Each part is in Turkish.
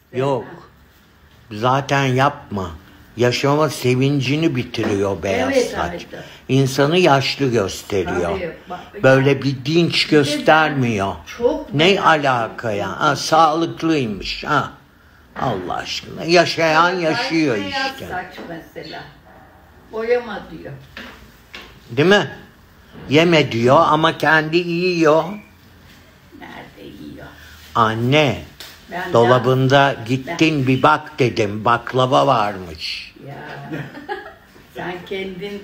Yok. Zaten yapma. Yaşama sevincini bitiriyor beyaz Evet, saç. Aydın. İnsanı yaşlı gösteriyor. Tabii, bak, Böyle bir dinç göstermiyor. çok Ne merak alaka ya? Ha, sağlıklıymış. Ha. Allah aşkına. Yaşayan yaşıyor beyaz işte. saç mesela. Boyama diyor. Değil mi? Yeme diyor ama kendi yiyor. Nerede yiyor? Anne, Ben dolabında gittin bir bak dedim. Baklava varmış. Ya sen kendin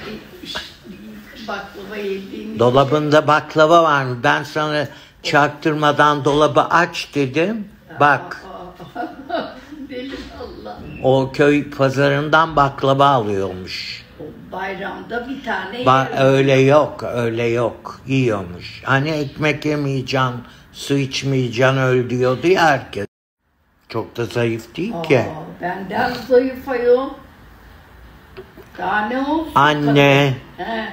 baklava yediğin Dolabında baklava var mı? Ben sana çaktırmadan dolabı aç dedim. Bak, Deli Allah. o köy pazarından baklava alıyormuş. O bayramda bir tane yerim. Öyle yok, öyle yok. Yiyormuş. Hani ekmek yemeyeceksin, su içmeyeceksin, öl diyordu ya herkes. Çok da zayıf değil ki. Benden zayıf ayol. Daha ne olsun? Anne He.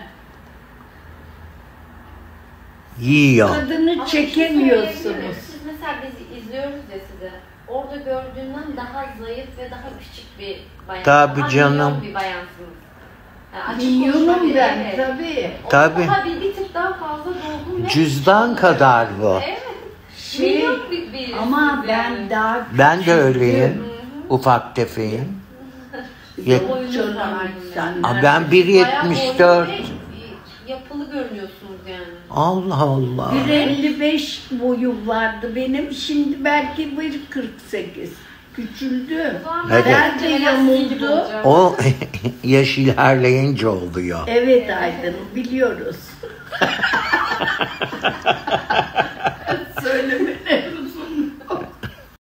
yiyor. Tadını Ama bir şey çekemiyorsunuz. söyleyebilirim. Siz mesela biz izliyoruz ya sizi. Orada gördüğünden daha zayıf ve daha küçük bir bayan. Tabii Daha canım. minyon bir bayansınız. Yani açık Minyonum konuşabilirim, ben evet. tabii. O Tabii. Daha bir tık daha fazla dolgun ve... Cüzdan kadar bu. Evet. Şey, Minyon bir ama ben yani. daha Ben de öyleyim. küçüktüm. Ufak tefeyim. Yok Boyunuz canım, var sen Aa, nerede? ben 1.74. Bayağı boylu ve yapılı görünüyorsunuz yani. Allah Allah. 1.55 boyum vardı benim. Şimdi belki 1.48. Küçüldü. O zaman Evet. Nerede yamuldu? gibi olacak. O yaş ilerleyince oluyor. Evet Aydın, biliyoruz. Söyle